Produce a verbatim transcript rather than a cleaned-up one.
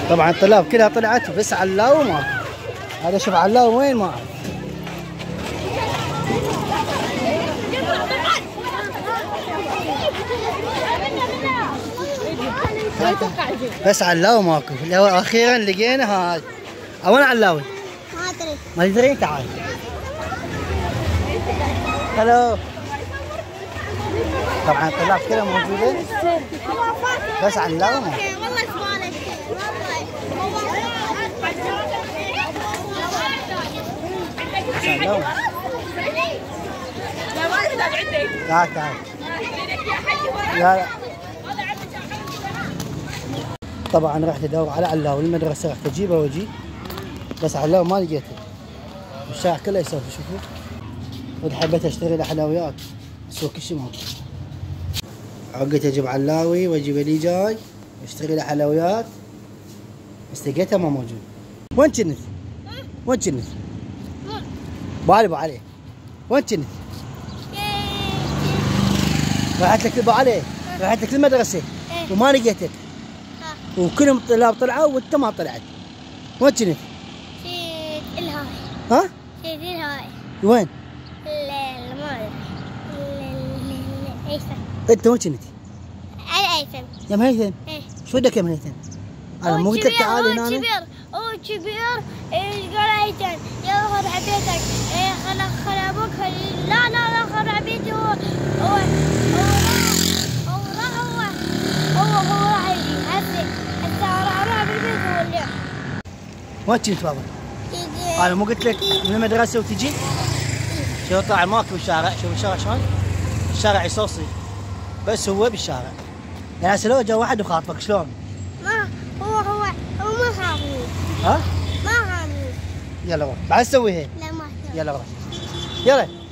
طبعا الطلاب كلها طلعت بس علاوي ماكو. هذا شوف علاوي وين ما اعرف. بس علاوي ماكو. اخيرا لقينا هاي. وين علاوي؟ ما ادري. ما تدرين؟ تعال. هلو. طبعا الطلاب كلها موجودة بس علاوي ماكو. والله اسمعك. علاوي. تعال تعال. لا لا. طبعا رحت ادور على علاوي المدرسه، رحت اجيبها واجي بس علاوي ما لقيته. الشارع كله يسولف. شوفوا. واذا حبيت اشتري له حلويات السوق كل شيء موجود. عقيت اجيب علاوي واجيب لي جاي اشتري له حلويات بس لقيتها ما موجود. وين كنت؟ وين كنت؟ بالي ابو علي. وين كنت؟ رحت لك ابو علي، رحت لك المدرسه وما لقيتك. وكلهم طلاب طلعوا وانت ما طلعت. وين كنت؟ في الهاي. ها؟ في الهاي. وين؟ ما ادري. الايسم. انت وين كنت؟ الايسم. يا مهيثم. ايه. شو بدك يا مهيثم؟ انا مو قلت لك تعال هنا؟ هو كبير هو كبير قال ايتن يلا خذ عبيتك. ايه خلا خلا ابوك. لا لا لا خذ عبيتي. هو هو هو راح هو هو هو راح يجي هسه هسه راح اروح بالبيت هو اللي وين كنت بابا؟ انا مو قلت لك من المدرسه وتجي؟ شو طلع ماكو بالشارع. شوف الشارع شلون؟ الشارع يصوصي بس هو بالشارع. يعني هسه لو جا واحد وخاطبك شلون؟ ما هو هو هو ما خافني. ها؟ ما خافني. يلا روح بعد سوي هيك. لا ما يلا روح. يلا.